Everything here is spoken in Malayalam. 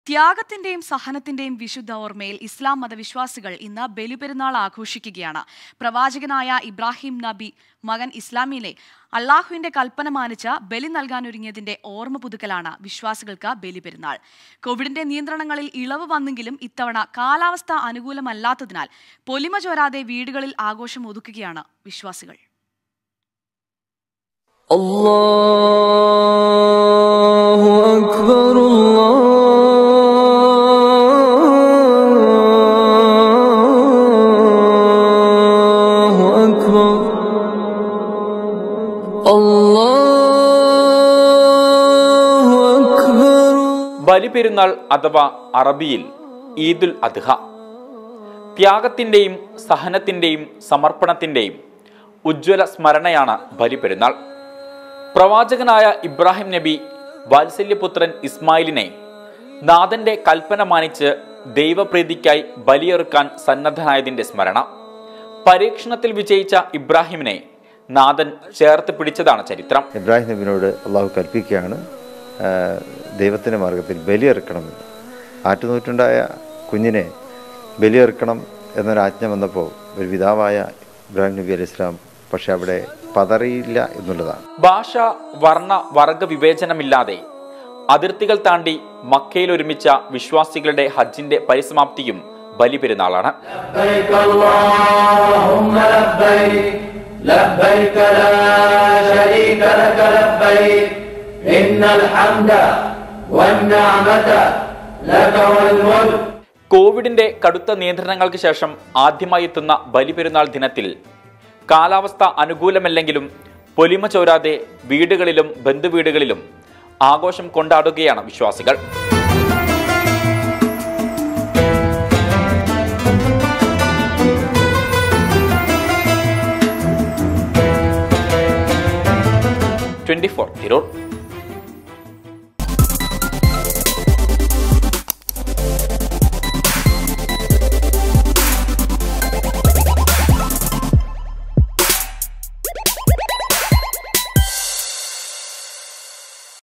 ത്യാഗത്തിന്റെയും സഹനത്തിന്റെയും വിശുദ്ധ ഓർമ്മയിൽ ഇസ്ലാം മതവിശ്വാസികൾ ഇന്ന് ബലിപെരുന്നാൾ ആഘോഷിക്കുകയാണ്. പ്രവാചകനായ ഇബ്രാഹിം നബി മകൻ ഇസ്ലാമിലെ അള്ളാഹുവിന്റെ കൽപ്പന മാനിച്ച് ബലി നൽകാനൊരുങ്ങിയതിന്റെ ഓർമ്മ പുതുക്കലാണ് വിശ്വാസികൾക്ക് ബലിപെരുന്നാൾ. കോവിഡിന്റെ നിയന്ത്രണങ്ങളിൽ ഇളവ് വന്നെങ്കിലും ഇത്തവണ കാലാവസ്ഥ അനുകൂലമല്ലാത്തതിനാൽ പൊലിമ ചോരാതെ വീടുകളിൽ ആഘോഷം ഒതുക്കുകയാണ് വിശ്വാസികൾ. അല്ലാഹു അക്ബർ ബലിപെരുന്നാൾ അഥവാ അറബിയിൽ ഈദുൽ അദ്ഹ. ത്യാഗത്തിന്റെയും സഹനത്തിന്റെയും സമർപ്പണത്തിന്റെയും ഉജ്ജ്വല സ്മരണയാണ് ബലിപെരുന്നാൾ. പ്രവാചകനായ ഇബ്രാഹിം നബി വാത്സല്യപുത്രൻ ഇസ്മായിലിനെ നാഥന്റെ കൽപ്പന മാനിച്ച് ദൈവപ്രീതിക്കായി ബലിയെറുക്കാൻ സന്നദ്ധനായതിന്റെ സ്മരണ. പരീക്ഷണത്തിൽ വിജയിച്ച ഇബ്രാഹിമിനെ നാഥൻ ചേർത്ത് പിടിച്ചതാണ് ചരിത്രം. ഇബ്രാഹിം നബിനോട് അള്ളാഹു കൽപ്പിക്കുകയാണ് ദൈവത്തിൻ്റെ മാർഗത്തിൽ ബലിയെറുക്കണമെന്ന്. ആറ്റുനൂറ്റുണ്ടായ കുഞ്ഞിനെ ബലിയെറുക്കണം എന്നൊരാജ്ഞ വന്നപ്പോൾ ഒരു പിതാവായ ഇബ്രാഹിം നബി അലൈഹി ഇസ്ലാം പക്ഷെ അവിടെ പതറിയില്ല എന്നുള്ളതാണ്. ഭാഷ, വർണ്ണ, വർഗ വിവേചനമില്ലാതെ അതിർത്തികൾ താണ്ടി മക്കയിൽ ഒരുമിച്ച വിശ്വാസികളുടെ ഹജ്ജിന്റെ പരിസമാപ്തിയും ബലിപെരുന്നാളാണ്. കോവിഡിന്റെ കടുത്ത നിയന്ത്രണങ്ങൾക്ക് ശേഷം ആദ്യമായി എത്തുന്ന ബലിപെരുന്നാൾ ദിനത്തിൽ കാലാവസ്ഥ അനുകൂലമല്ലെങ്കിലും പൊലിമ ചോരാതെ വീടുകളിലും ബന്ധുവീടുകളിലും ആഘോഷം കൊണ്ടാടുകയാണ് വിശ്വാസികൾ. *24 തിരൂർ.